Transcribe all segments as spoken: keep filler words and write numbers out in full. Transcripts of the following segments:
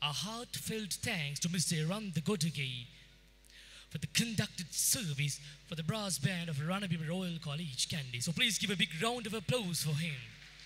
A heartfelt thanks to Mister Randa Godage for the conducted service for the brass band of Ranabima Royal College, Kandy. So please give a big round of applause for him.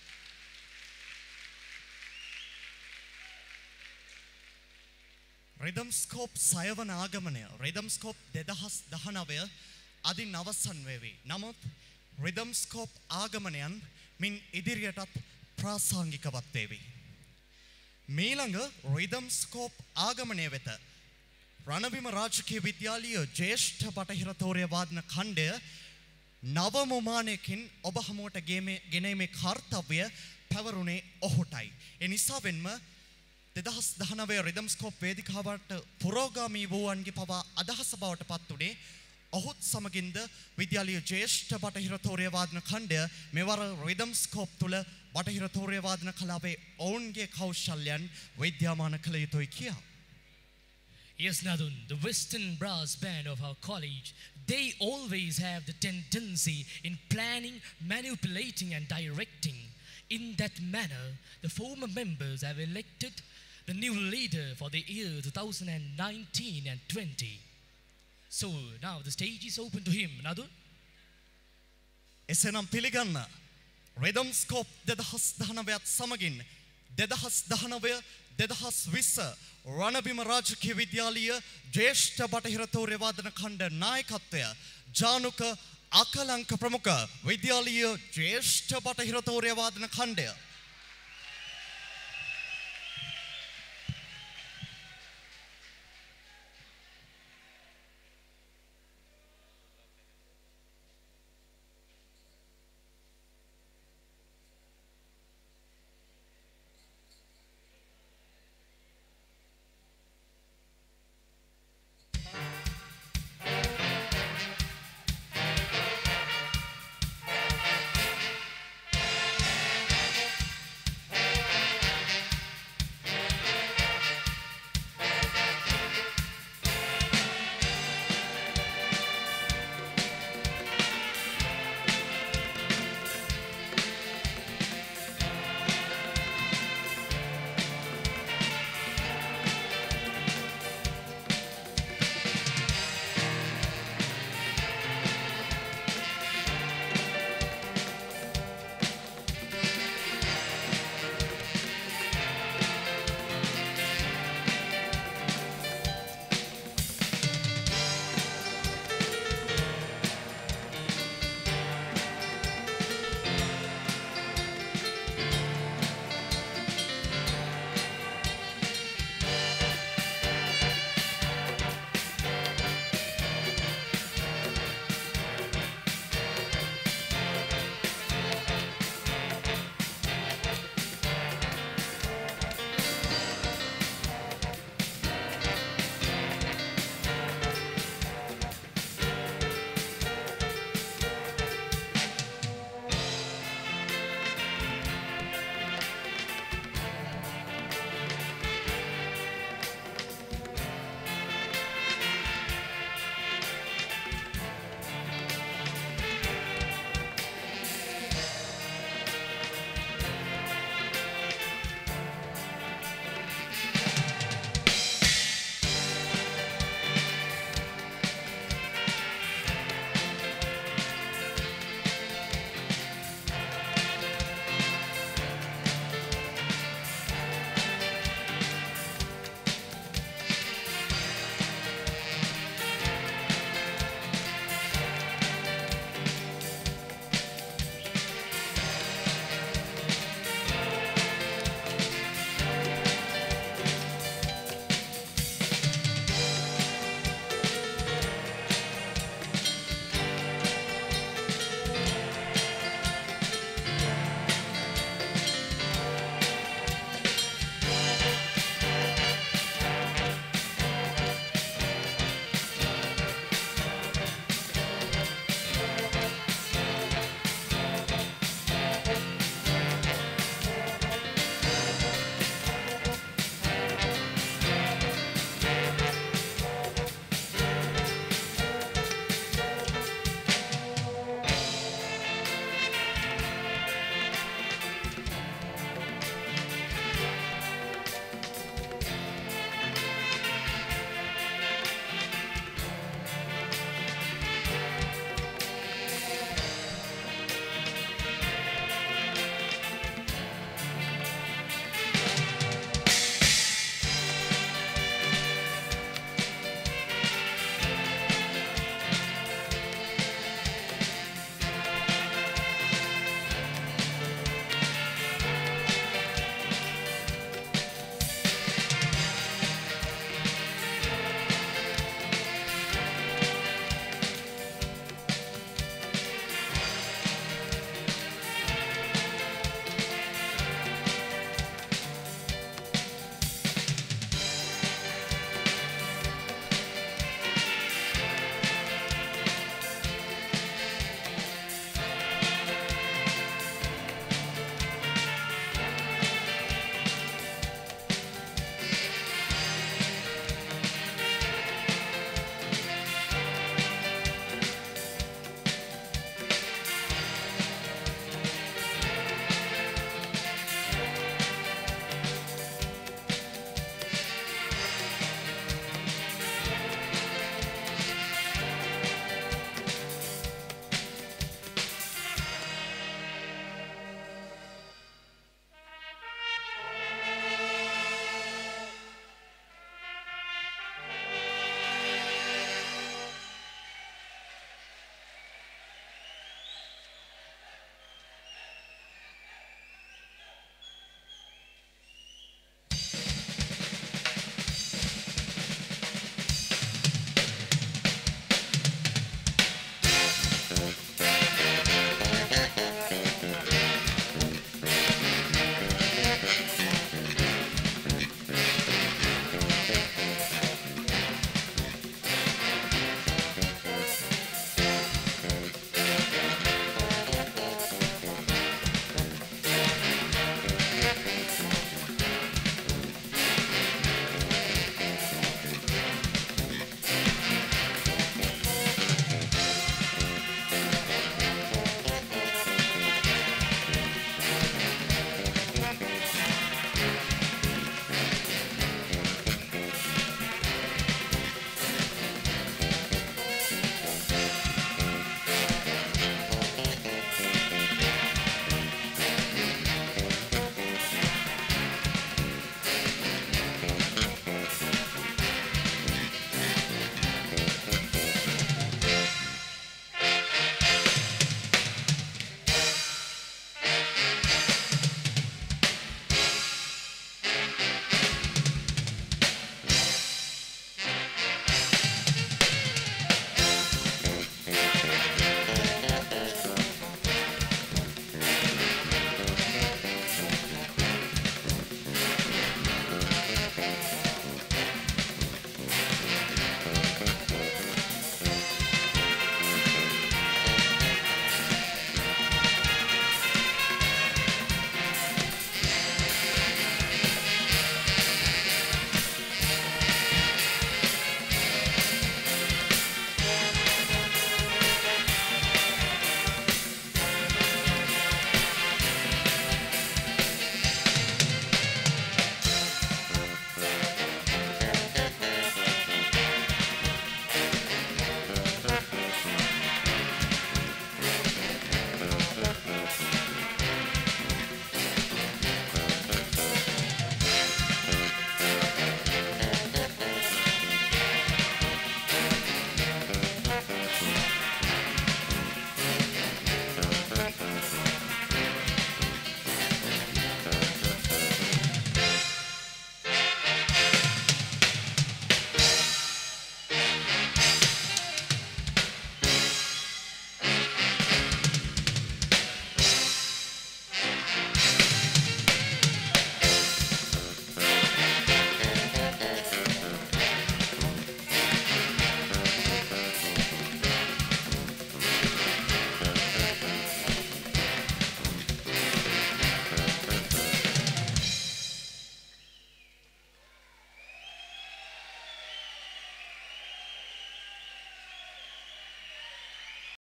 Rhythm Scope සයවන ආගමනය Rhythm Scope දෙදහස් දහනවය අදින් අවසන් වේවි. නමුත් Rhythm Scope ආගමනයන් මින් ඉදිරියටත් ප්‍රාසංගිකවත් වේවි. මීළඟ Rhythm Scope ආගමනය වෙත රණබිම රාජකීය විද්‍යාලීය ජ්‍යෙෂ්ඨ බටහිර තෝරය වාදන ඛණ්ඩය නවමමානයකින් ඔබ හමුවට ගෙනීමේ කාර්යය පැවරුනේ ඔහුටයි. ඒ නිසාවෙන්ම දෙදහස් දහනවය Rhythm Scope වේදිකාවට පුරෝගාමී වූවන්ගේ පවා අදහස බවට පත් වුණේ ඔහුත් සමගින්ද විද්‍යාලීය ජ්‍යෙෂ්ඨ බටහිර තෝරය වාදන ඛණ්ඩය මෙවර Rhythm Scope තුල බටහිර තෝරය වාදන කලාවේ ඔවුන්ගේ කෞශල්‍යයන් විද්‍යාමාන කළ යුතුයි කියා. Yes, Nadun, the Western brass band of our college, they always have the tendency in planning, manipulating and directing. In that manner, the former members have elected the new leader for the year two thousand nineteen and twenty. So now the stage is open to him, Nadun. එසේනම් පිළිගන්න Rhythm Scope දෙදහස් දහනවයත් සමගින් දෙදහස් දහනවය දෙදහස් විස්ස රණබිම රාජකීය විද්‍යාලීය ජ්‍යෙෂ්ඨ බටහිර තෝරය වාදන ඛණ්ඩ නායකත්වය ජානුක අකලංක ප්‍රමුඛ විද්‍යාලීය ජ්‍යෙෂ්ඨ බටහිර තෝරය වාදන ඛණ්ඩය